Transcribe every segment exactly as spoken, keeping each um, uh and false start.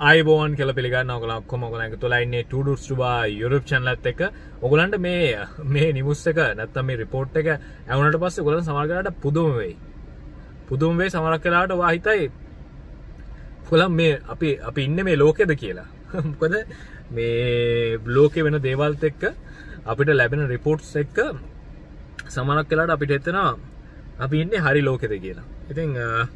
ආයිබෝන් කියලා පිළිගන්න ඔයගොල්ලෝ ඔක්කොම ඔයගොල්ලෝ එකතු වෙලා ඉන්නේ Two Dudes Dubai YouTube channel එකත් එක්ක. ඔයගොල්ලන්ට මේ මේ නිවුස් එක නැත්තම් මේ report එක ඇහුනට පස්සේ ඔයගොල්ලන් සමහර වෙලාවට පුදුම වෙයි. පුදුම වෙයි සමහරක් වෙලාවට ඔයා හිතයි ඔයගොල්ලන් මේ අපි අපි ඉන්නේ මේ ලෝකෙද කියලා. මොකද මේ ලෝකේ වෙන දේවල්ත් එක්ක අපිට ලැබෙන reports එක්ක සමහරක් වෙලාවට අපිට හිතෙනවා අපි ඉන්නේ හරි ලෝකෙද කියලා. ඉතින්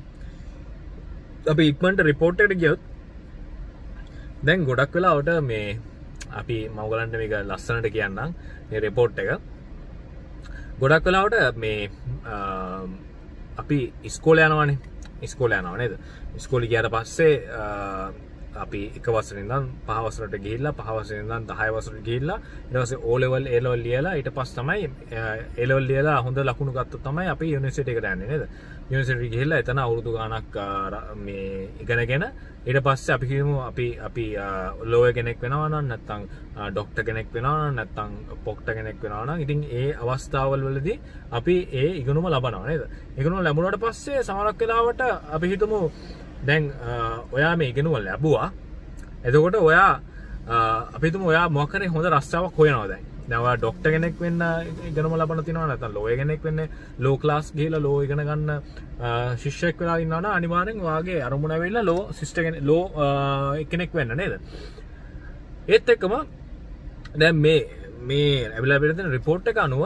අපි ඉක්මනට report එකට ගියොත් දැන් ගොඩක් වෙලාවට මේ අපි මම ඔයගලන්ට මේක ලස්සනට කියන්නම් මේ report එක. ගොඩක් වෙලාවට මේ අපි ඉස්කෝලේ යනවානේ. ඉස්කෝලේ යනවා නේද? ඉස්කෝලේ ගියාට පස්සේ අපි එක වසරේ ඉඳන් පහ වසරට ගිහිල්ලා පහ වසරේ ඉඳන් දහය වසරට ගිහිල්ලා ඊට පස්සේ O level A level ලියලා ඊට පස්සේ තමයි A level ලියලා හොඳ ලකුණු ගත්තොත් තමයි අපි යුනිවර්සිටි එකට යන්නේ නේද? යුනිවර්සිටි ගිහිල්ලා එතන අවුරුදු ගාණක් මේ ඉගෙනගෙන ඊට පස්සේ අපි කියමු අපි අපි ලෝයර් කෙනෙක් වෙනවා නම් නැත්නම් ડોක්ටර් කෙනෙක් වෙනවා නම් නැත්නම් පොක්ටර් කෙනෙක් වෙනවා නම් ඉතින් ඒ අවස්ථාවල් වලදී අපි ඒ ඉගෙනුම ලබනවා නේද? ඉගෙනුම ලැබුණාට පස්සේ සමහරක් වෙලාවට අපි හිතමු දැන් ඔයා මේ ඉගෙනුම ලැබුවා. එතකොට ඔයා අපි හිතමු ඔයා මොකක් හරි හොඳ රස්සාවක් හොයනවා දැන්. දැන් ඔයා ડોක්ටර් කෙනෙක් වෙන්න ඉගෙනුම ලබන තියනවා නැත්නම් ලෝයර් කෙනෙක් වෙන්න ලෝ ක්ලාස් ගිහලා ලෝ ඉගෙන ගන්න ශිෂ්‍යයෙක් වෙලා ඉන්නවා නම් අනිවාර්යෙන් ඔයාගේ අරමුණ වෙලා ලෝ සිස්ටර් කෙනෙක් ලෝ කෙනෙක් වෙන්න නේද? ඒත් එක්කම දැන් මේ මේ ලැබිලා තියෙන report එක අනුව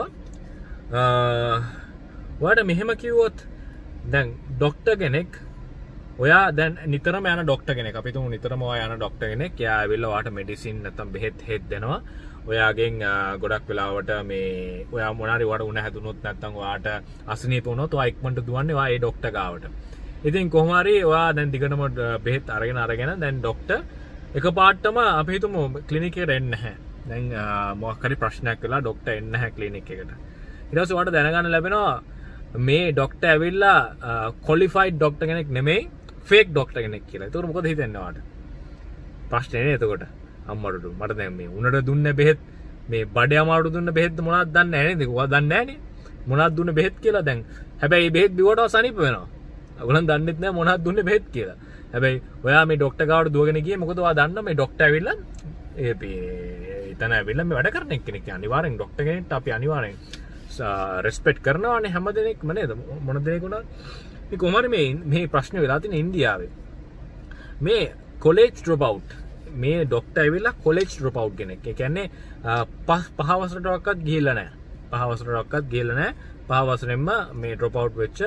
ඔයාට මෙහෙම කිව්වොත් දැන් ડોක්ටර් කෙනෙක් ඔයා දැන් නිතරම යන ડોක්ටර් කෙනෙක් අපි තුමු නිතරම ඔයා යන ડોක්ටර් කෙනෙක් එයා ඇවිල්ලා ඔයාට මෙඩිසින් නැත්නම් බෙහෙත් හෙත් දෙනවා. ඔයාගෙන් ගොඩක් වෙලාවට මේ ඔයා මොනාරි වට උණ හැදුනොත් නැත්නම් ඔයාට අසනීප වුණොත් ඔයා ඉක්මනට දුවන්නේ ඔයා ඒ ડોක්ටර් ගාවට. ඉතින් කොහොම හරි ඔයා දැන් දිගටම බෙහෙත් අරගෙන අරගෙන දැන් ડોක්ටර් එකපාරටම අපි හිතමු ක්ලිනික් එකට එන්නේ නැහැ. දැන් මොකක් හරි ප්‍රශ්නයක් වෙලා ડોක්ටර් එන්නේ නැහැ ක්ලිනික් එකට. ඊට පස්සේ ඔයාට දැනගන්න ලැබෙනවා මේ ડોක්ටර් ඇවිල්ලා qualified ડોක්ටර් කෙනෙක් නෙමෙයි fake ડોක්ටර් කෙනෙක් කියලා. ඒතකොට මොකද හිතෙන්නේ ඔයාට? ප්‍රශ්නේ නේ එතකොට. අම්මට මට දැන් මේ උණට දුන්න බෙහෙත් මේ බඩේ අමාරුට දුන්න බෙහෙත් මොනවද දන්නේ නැහැ නේද? ඔයා දන්නේ නැහනේ. මොනවද දුන්න බෙහෙත් කියලා දැන්. හැබැයි මේ බෙහෙත් බිව්වට සනීප වෙනවා. ඔයගොල්ලන් දන්නෙත් නැහැ මොනවද දුන්නේ බෙහෙත් කියලා. හැබැයි ඔයා මේ ડોක්ටර් ගාවට දුවගෙන ගියේ මොකද ඔයා දන්නා මේ ડોක්ටර් ඇවිල්ලා ඒ එතන ඇවිල්ලා මේ වැඩ කරන කෙනෙක්. අනිවාර්යෙන් ડોක්ටර් කෙනෙක්ට අපි අනිවාර්යෙන් රෙස්පෙක්ට් කරනවානේ හැම දෙනෙක්ම නේද? මොන දෙනෙක් වුණත්. මේ කොහොම හරි මේ මේ ප්‍රශ්නේ වෙලා තියෙන ඉන්දියාවේ. මේ කොලෙජ් ඩ්‍රොප් අවුට් මේ ડોක්ටර් ඇවිල්ලා කොලෙජ් ඩ්‍රොප් අවුට් කෙනෙක්. ඒ කියන්නේ පහ වසරටවත් ගිහිල්ලා නැහැ. පහ වසරටවත් ගිහිල්ලා නැහැ. පහ වසරෙන්ම මේ ඩ්‍රොප් අවුට් වෙච්ච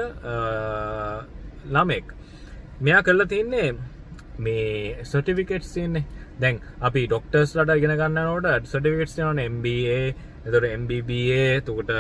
ළමෙක්. මෙයා කරලා තින්නේ මේ සර්ටිෆිකේට්ස් තියෙන්නේ. දැන් අපි ડોක්ටර්ස්ලාට ඉගෙන ගන්නකොට සර්ටිෆිකේට්ස් තියෙනවානේ M B A එතකොට M B B A එතකොට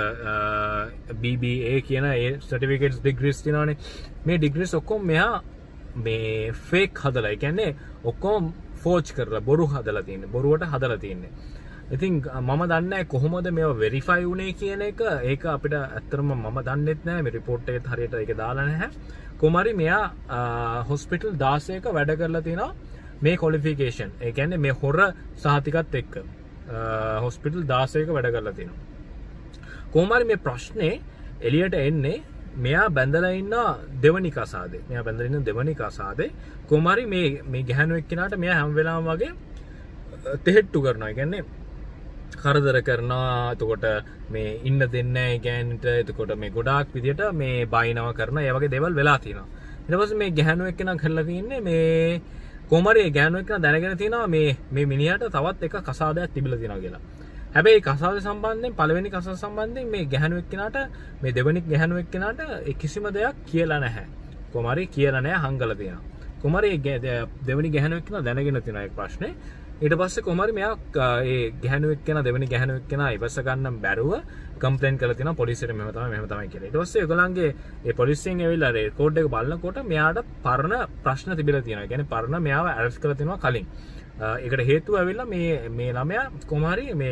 B B A කියන ඒ සර්ටිෆිකේට්ස් ඩිග්‍රීස් තියෙනවානේ. මේ ඩිග්‍රීස් ඔක්කොම මෙයා මේ ෆේක් හදලා. ඒ කියන්නේ ඔක්කොම ෆෝජ් කරලා බොරු හදලා තියෙන්නේ. බොරුවට හදලා තියෙන්නේ. ඉතින් මම දන්නේ නැහැ කොහොමද මේවා වෙරිෆයි වුනේ කියන එක. ඒක අපිට ඇත්තටම මම දන්නෙත් නැහැ. මේ report එකෙත් හරියට ඒක දාලා නැහැ. කොහොම හරි මෙයා හොස්පිටල් දාසයක වැඩ කරලා තිනවා මේ ක්වොලිෆිකේෂන්. ඒ කියන්නේ මේ හොර සහතිකත් එක්ක හොස්පිටල් දාසයක වැඩ කරලා තිනවා. කොහොම හරි මේ ප්‍රශ්නේ එළියට එන්නේ මෙයා බැඳලා ඉන්න දෙවනි කසාදේ. මෙයා බැඳලා ඉන්න දෙවනි කසාදේ. කොහොම හරි මේ මේ ගැහණු එක්කිනාට මෙයා හැම වෙලාවම වගේ තෙහෙට්ටු කරනවා. ඒ කියන්නේ කරදර කරනවා. එතකොට මේ ඉන්න දෙන්නේ නැහැ ගෑනිට. එතකොට මේ ගොඩාක් විදියට මේ බයිනවා කරනවා. ඒ වගේ දේවල් වෙලා තියෙනවා. ඊට පස්සේ මේ ගැහණු එක්කිනා කරලා තින්නේ මේ කොහොම හරි ගැහණු එක්කිනා දැනගෙන තියෙනවා මේ මේ මිනිහට තවත් එක කසාදයක් තිබිලා තියෙනවා කියලා. හැබැයි කසාද සම්බන්ධයෙන් පළවෙනි කසාද සම්බන්ධයෙන් මේ ගැහණු එක්කිනාට මේ දෙවෙනි ගැහණු එක්කිනාට කිසිම දෙයක් කියලා නැහැ. කොහොම හරි කියලා නැහැ හංගලා තියෙනවා. කොහොම හරි දෙවෙනි ගැහණු එක්කිනා දැනගෙන තියෙනවා ඒ ප්‍රශ්නේ. ඊට පස්සේ කොහොම හරි මෙයා ඒ ගැහණු එක්කිනා දෙවෙනි ගැහණු එක්කිනා ඉවස ගන්න බැරුව කම්ප්ලේන්ට් කරලා තියෙනවා පොලිසියට මෙහෙම තමයි මෙහෙම තමයි කියලා. ඊට පස්සේ ඒගොල්ලන්ගේ ඒ පොලිසියෙන් ඇවිල්ලා රෙකෝඩ් එක බලනකොට මෙයාට පරණ ප්‍රශ්න තිබිලා තියෙනවා. ඒ කියන්නේ පරණ මෙයාව ඇරස්ට් කරලා තියෙනවා කලින්. ඒකට හේතුව ඇවිල්ලා මේ මේ ළමයා කොහොම හරි මේ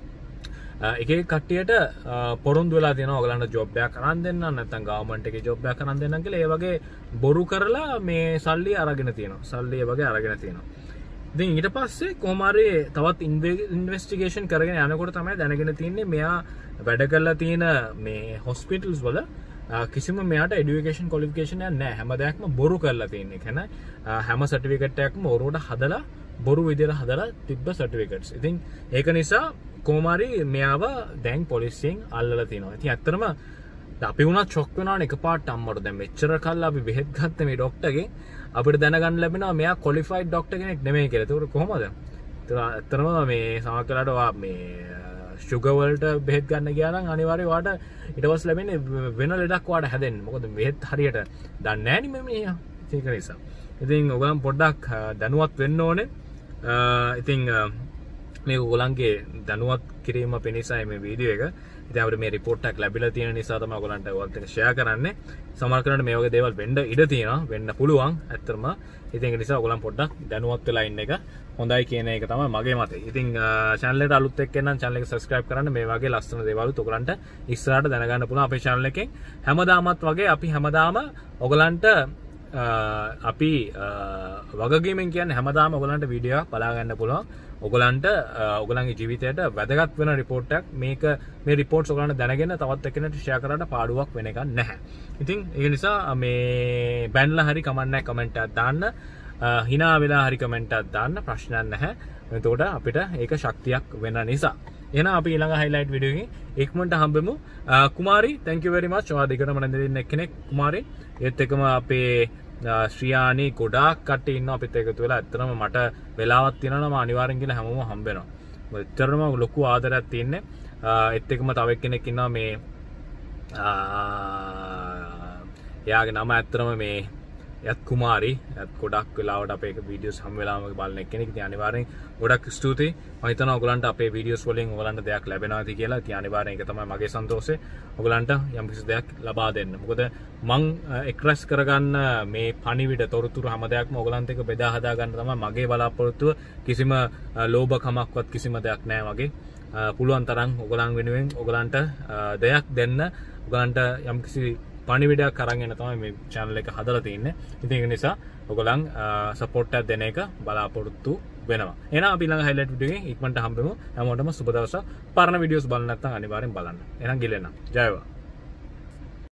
එක එක කට්ටියට පොරොන්දු වෙලා තියෙනවා ඔයගලන්ට ජොබ් එකක් අරන් දෙන්න නැත්නම් ගවර්න්මන්ට් එකේ ජොබ් එකක් අරන් දෙන්නම් කියලා ඒ වගේ බොරු කරලා මේ සල්ලි අරගෙන තියෙනවා. සල්ලි ඒ වගේ අරගෙන තියෙනවා. ඉතින් ඊට පස්සේ කොහොම හරි තවත් ඉන්වෙස්ටිගේෂන් කරගෙන යනකොට තමයි දැනගෙන තින්නේ මෙයා වැඩ කරලා තියෙන මේ හොස්පිටල්ස් වල කිසිම මෙයාට එඩියුකේෂන් ක්වොලිෆිකේෂන් එකක් නැහැ. හැම දෙයක්ම බොරු කරලා තියෙන එක නේ. හැම සර්ටිෆිකේට් එකක්ම ඔරුවට හදලා බොරු විදියට හදලා තිබ්බ සර්ටිෆිකේට්ස්. ඉතින් ඒක නිසා කොමාරි මෙයාව දැන් පොලිසියෙන් අල්ලලා තිනවා. ඉතින් ඇත්තටම අපි වුණත් ෂොක් වෙනවනේ එකපාරට අම්මට. දැන් මෙච්චර කල් අපි බෙහෙත් ගත්ත මේ ડોක්ටර්ගෙන් අපිට දැනගන්න ලැබෙනවා මෙයා ක්වොලිෆයිඩ් ડોක්ටර් කෙනෙක් නෙමෙයි කියලා. ඒක කොහොමද? ඒක ඇත්තටම මේ සමහරකට වා මේ ෂුගර් වලට බෙහෙත් ගන්න ගියා නම් අනිවාර්යයෙන් වාට ඊට පස්සේ ලැබෙන්නේ වෙන ලෙඩක් වාට හැදෙන්නේ. මොකද බෙහෙත් හරියට දන්නේ නැහැ නේ මේ. ඒක නිසා. ඉතින් ඔයගොල්ලන් පොඩ්ඩක් දැනුවත් වෙන්න ඕනේ. ඉතින් මේ ඔයගොල්ලන්ගේ දැනුවත් කිරීම පිණිසයි මේ වීඩියෝ එක. ඉතින් අපිට මේ report එකක් ලැබිලා තියෙන නිසා තමයි ඔයගොල්ලන්ට ඔයගොල්ලන්ට එක share කරන්නේ. සමහර කෙනාට මේ වගේ දේවල් වෙන්න ඉඩ තියෙනවා. වෙන්න පුළුවන්. ඇත්තටම. ඉතින් ඒක නිසා ඔයගොල්ලන් පොඩ්ඩක් දැනුවත් වෙලා ඉන්න එක හොඳයි කියන එක තමයි මගේ මතය. ඉතින් channel එකට අලුත් එක්ක නම් channel එක subscribe කරන්න. මේ වගේ ලස්සන දේවල් ඔයගොල්ලන්ට ඉස්සරහට දැනගන්න පුළුවන් අපේ channel එකෙන්. හැමදාමත් වගේ අපි හැමදාම ඔයගොල්ලන්ට අපි වගකීමෙන් කියන්නේ හැමදාම ඔයගොල්ලන්ට වීඩියෝ එකක් බලා ගන්න පුළුවන්. ඔයගොල්ලන්ට ඔයගොල්ලන්ගේ ජීවිතයට වැදගත් වෙන report එකක් මේක මේ reports ඔයගොල්ලන්ට දැනගෙන තවත් එක්කෙනෙක්ට share කරලා පාඩුවක් වෙන එකක් නැහැ. ඉතින් ඒ නිසා මේ බැනලා හරි කමක් නැහැ කමෙන්ට් එකක් දාන්න. හිනා වෙලා හරි කමෙන්ට් එකක් දාන්න ප්‍රශ්නයක් නැහැ. එතකොට අපිට ඒක ශක්තියක් වෙන නිසා. එහෙනම් අපි ඊළඟ highlight video එකකින් ඉක්මනට හම්බෙමු. කුමාරි thank you very much. ඔයා දෙකටම නැන්දින්න එක්කෙනෙක් කුමාරි. ඒත් එකම අපේ ශ්‍රියානි ගොඩාක් කට්ටිය ඉන්නවා අපිත් එකතු වෙලා. ඇත්තටම මට වෙලාවක් තියෙනවා නම් අනිවාර්යෙන් කියලා හැමෝම හම්බ වෙනවා. ඇත්තටම ලොකු ආදරයක් තියෙන්නේ. ඒත් එකම තව එක්කෙනෙක් ඉන්නවා මේ එයාගේ නම ඇත්තටම මේ යත් කුමාරි. යත් ගොඩක් වෙලාවට අපේ වීඩියෝස් හැම වෙලාවෙම බලන එක්කෙනෙක්. ඉතින් අනිවාර්යෙන් ගොඩක් ස්තුතියි. මම හිතනවා ඔයගලන්ට අපේ වීඩියෝස් වලින් ඔයගලන්ට දෙයක් ලැබෙනවා ඇති කියලා. ඉතින් අනිවාර්යෙන් ඒක තමයි මගේ සන්තෝෂය. ඔයගලන්ට යම් කිසි දෙයක් ලබා දෙන්න. මොකද මං එක්ස්ප්‍රෙස් කරගන්න මේ පණිවිඩ තොරතුරු හැම දෙයක්ම ඔයගලන්ට එක බෙදා හදා ගන්න තමයි මගේ බලාපොරොත්තුව. කිසිම ලෝභකමක්වත් කිසිම දෙයක් නැහැ වගේ. පුළුවන් තරම් ඔයගලන් වෙනුවෙන් ඔයගලන්ට දෙයක් දෙන්න ඔයගලන්ට යම් කිසි පණිවිඩයක් අරන් එන තමයි මේ channel එක හදලා තින්නේ. ඉතින් ඒක නිසා ඔයගොල්ලන් support එකක් දෙන එක බලාපොරොත්තු වෙනවා. එහෙනම් අපි ළඟ highlight video එකෙන් ඉක්මනට හම්බෙමු. හැමෝටම සුබ දවසක්. පරණ videos බලන්න නැත්නම් අනිවාර්යෙන් බලන්න. එහෙනම් ගිලෙන්න. ජය වේවා.